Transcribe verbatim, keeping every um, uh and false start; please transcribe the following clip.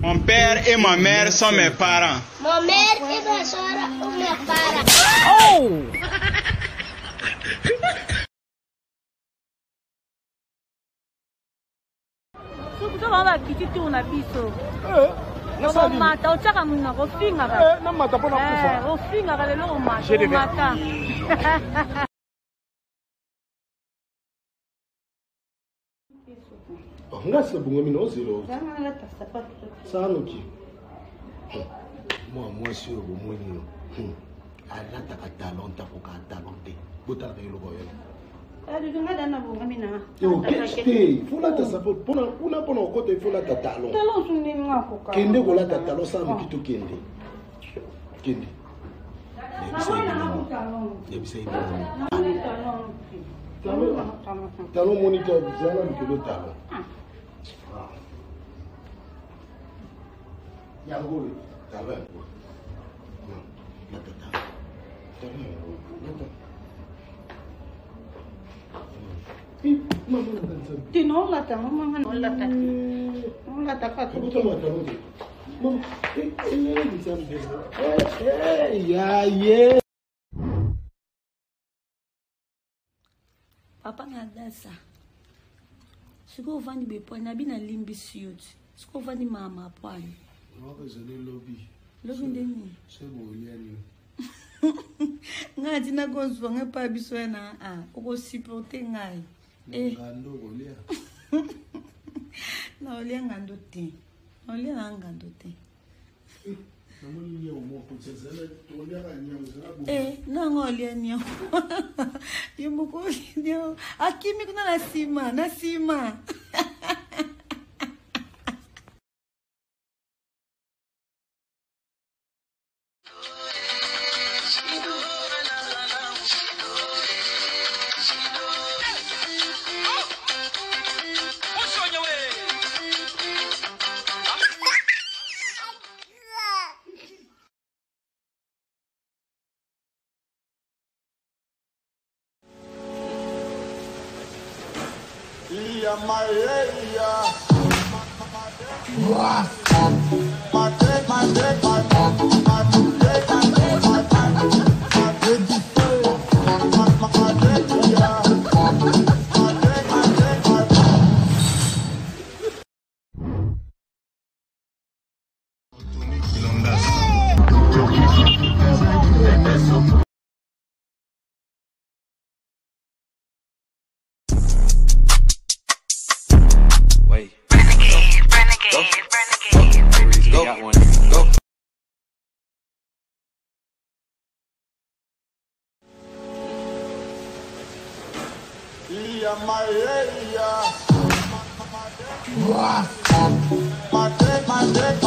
Mon père et ma mère sont mes parents. Mon mère et ma soeur sont mes parents. Oh! Tu vas quitter ton abisso. Non, ça mata, o chaka muna ko finga ka. Eh, na mata pona kufa. Eh, o finga ka lelo o mata. Je devais. Mata. Ngasa bunga mino zero. Zanga la tasapa. Sano ki. Moi moi si o mo ni. Ala ta ka talon ta ko ka talon te. Bota ka yelo ko yo. Eh, du ngada na bunga mina. Yo, kete, fula ta sapo pona una pona ko te fula ta talon. Talon sunni ngako ka. Kende ko la ta talon sa mo kito kende. Kende. Ya bisa ini. Talon monitor zala mkelo talon. Ya ngole talon. Na tata. Talon. Tino la ta mama no la ta. No la ta ka tu. Mama, eh eh bisa bisa. Eh ya ye. Papa ngadasa. Siko vandi be po na bina limbi suit. Siko vandi mama pwani. Waka zane lobby. Lobby ndeni. Sebo uliani. Ngati na gonzwa ngepa biso na ah uko supporter ngai. Eh. Ngando golia. Na olia ngando te. Na olia ngando te. Namoni ni umo kuchezela tolia kanya mzabu. Eh, na ngolia nyo. Yumuko nyo. Akimi kuna na sima, na sima. Iya Maria. Wow. My day, my day, my day, my day, my day, my day, my day, my my day, yeah. My day, my day, my day. Wait. Renegade, renegade, renegade. Go. Got one. Go. Iya Maria. Wow. My day, my day.